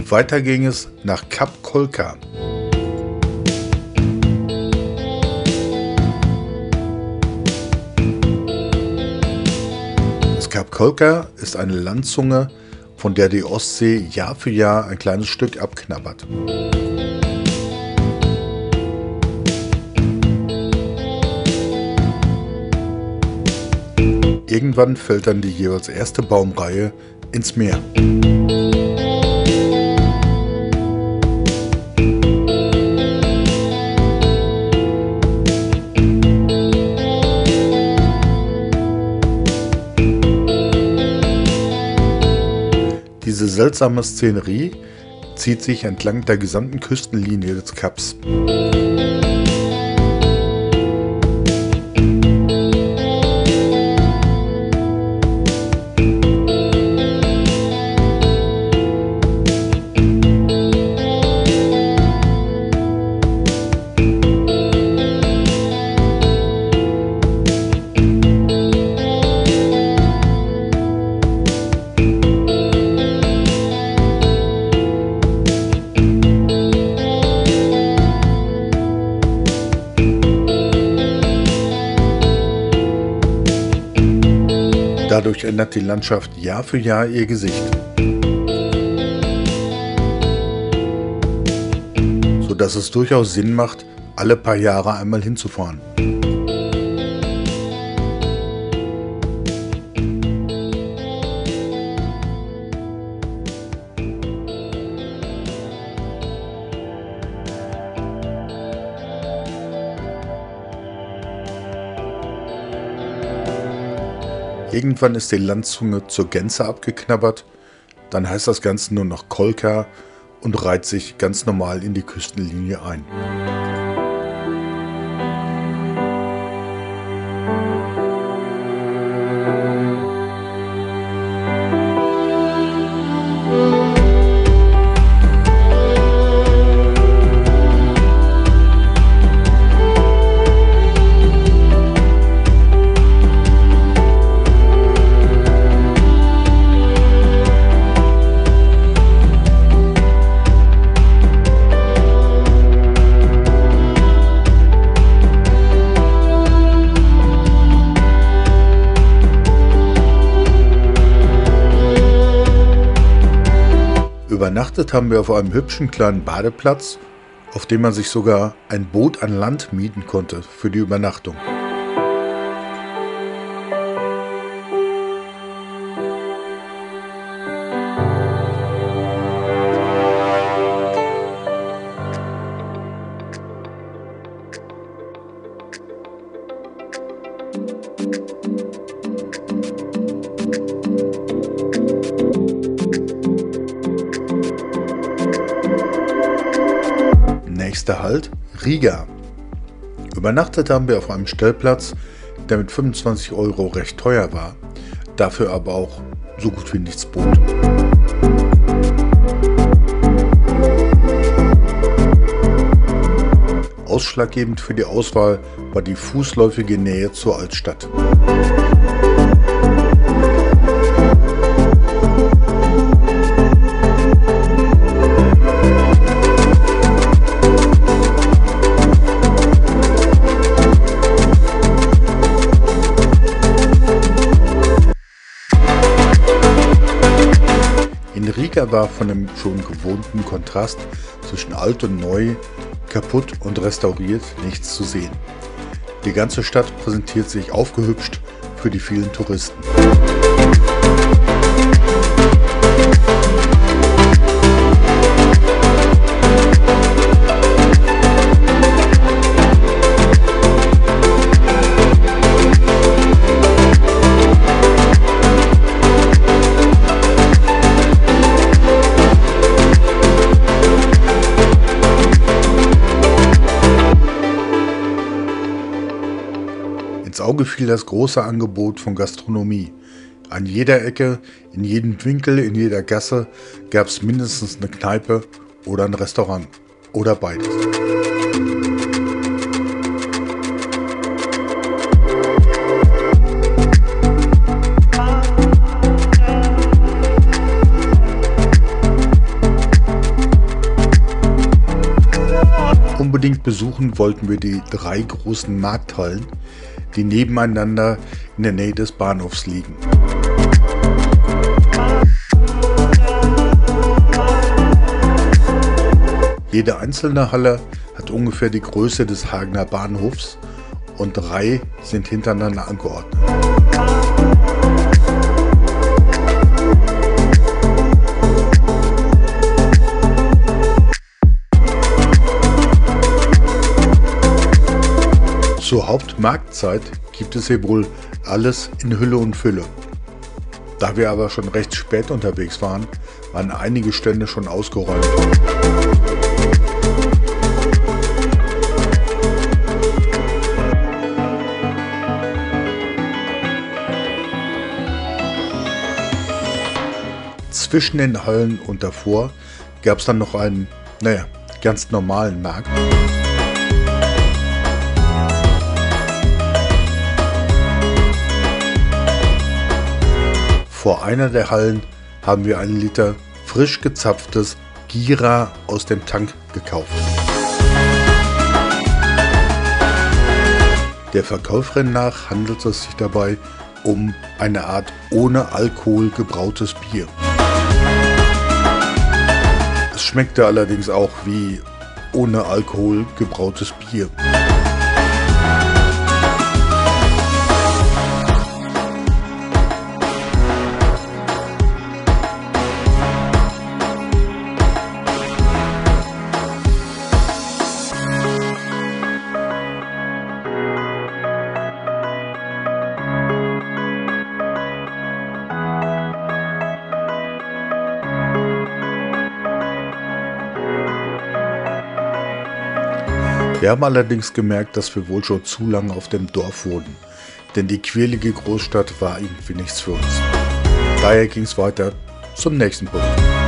und weiter ging es nach Kap Kolka. Das Kap Kolka ist eine Landzunge, von der die Ostsee Jahr für Jahr ein kleines Stück abknabbert. Irgendwann fällt dann die jeweils erste Baumreihe ins Meer. Diese seltsame Szenerie zieht sich entlang der gesamten Küstenlinie des Kaps. Dadurch ändert die Landschaft Jahr für Jahr ihr Gesicht, sodass es durchaus Sinn macht, alle paar Jahre einmal hinzufahren. Irgendwann ist die Landzunge zur Gänze abgeknabbert, dann heißt das Ganze nur noch Kolka und reiht sich ganz normal in die Küstenlinie ein. Übernachtet haben wir auf einem hübschen kleinen Badeplatz, auf dem man sich sogar ein Boot an Land mieten konnte für die Übernachtung. Nächster Halt, Riga. Übernachtet haben wir auf einem Stellplatz, der mit 25 € recht teuer war, dafür aber auch so gut wie nichts bot. Ausschlaggebend für die Auswahl war die fußläufige Nähe zur Altstadt. In Riga war von dem schon gewohnten Kontrast zwischen alt und neu, kaputt und restauriert nichts zu sehen. Die ganze Stadt präsentiert sich aufgehübscht für die vielen Touristen. Ins Auge fiel das große Angebot von Gastronomie. An jeder Ecke, in jedem Winkel, in jeder Gasse gab es mindestens eine Kneipe oder ein Restaurant oder beides. Besuchen wollten wir die 3 großen Markthallen, die nebeneinander in der Nähe des Bahnhofs liegen. Jede einzelne Halle hat ungefähr die Größe des Hagener Bahnhofs und 3 sind hintereinander angeordnet. Zur Hauptmarktzeit gibt es hier wohl alles in Hülle und Fülle. Da wir aber schon recht spät unterwegs waren, waren einige Stände schon ausgeräumt. Zwischen den Hallen und davor gab es dann noch einen, ganz normalen Markt. Vor einer der Hallen haben wir einen Liter frisch gezapftes Gira aus dem Tank gekauft. Der Verkäuferin nach handelt es sich dabei um eine Art ohne Alkohol gebrautes Bier. Es schmeckte allerdings auch wie ohne Alkohol gebrautes Bier. Wir haben allerdings gemerkt, dass wir wohl schon zu lange auf dem Dorf wohnen, denn die quirlige Großstadt war irgendwie nichts für uns. Daher ging es weiter zum nächsten Punkt.